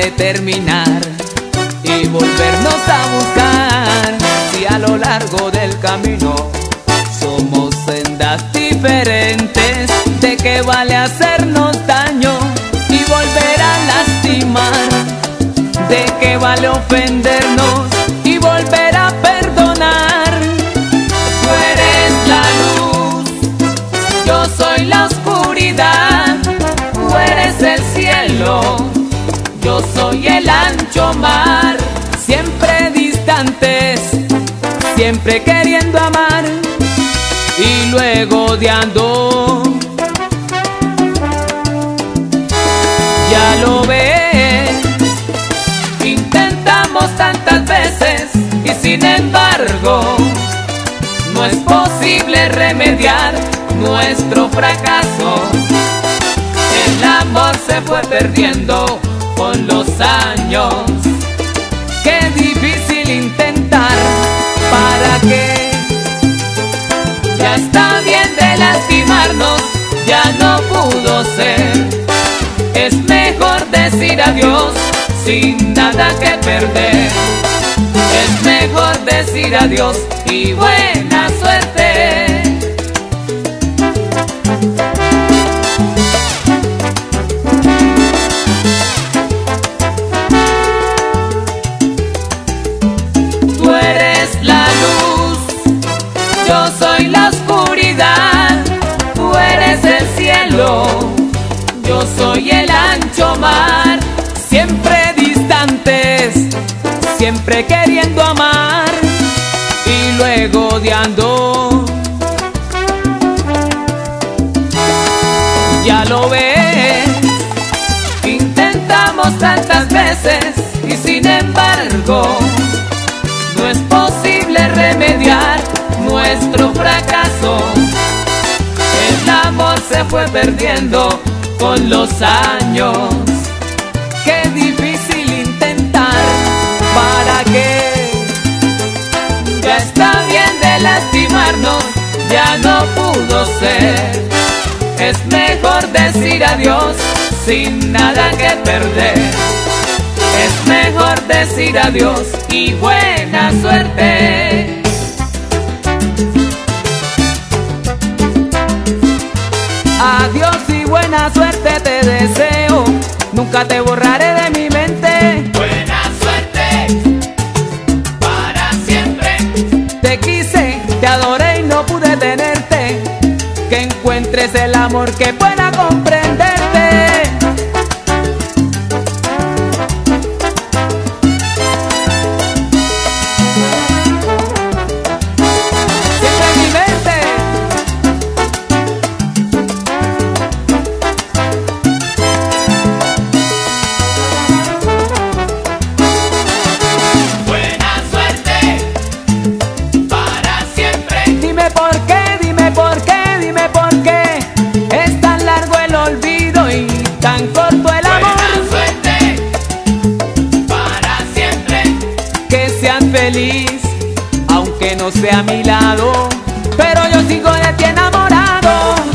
vale terminar y volvernos a buscar? Si a lo largo del camino somos sendas diferentes, ¿de qué vale hacernos daño y volver a lastimar? ¿De qué vale ofendernos y volver a perdonar? Tú eres la luz, yo soy la oscuridad. Tú eres el cielo, yo soy el ancho mar. Siempre distantes, siempre queriendo amar y luego odiando. Ya lo ves, intentamos tantas veces y sin embargo no es posible remediar nuestro fracaso. El amor se fue perdiendo con los años. Qué difícil intentar, ¿para qué? Ya está bien de lastimarnos, ya no pudo ser. Es mejor decir adiós sin nada que perder. Es mejor decir adiós y buena suerte. Tú eres la luz, yo soy la oscuridad. Tú eres el cielo, yo soy el ancho mar. Siempre distantes, siempre queriendo amar y luego odiando. Ya lo ves, intentamos tantas veces y sin embargo no es posible remediar nuestro fracaso. El amor se fue perdiendo con los años. Qué difícil intentar, ¿para qué? Ya está bien de lastimarnos, ya no pudo ser. Es mejor decir adiós sin nada que perder. Es mejor decir adiós y buena suerte. Adiós y buena suerte te deseo, nunca te borraré de mi mente. Buena suerte para siempre. Te quise, te adoré y no pude tenerte. Que encuentres el amor que pueda comprenderte. Siempre en mi mente. Buena suerte para siempre. Dime por qué, dime por qué, dime por qué es tan largo el olvido y tan corto el amor. Buena suerte para siempre. Que seas feliz, aunque no sea a mi lado, pero yo sigo de ti enamorado.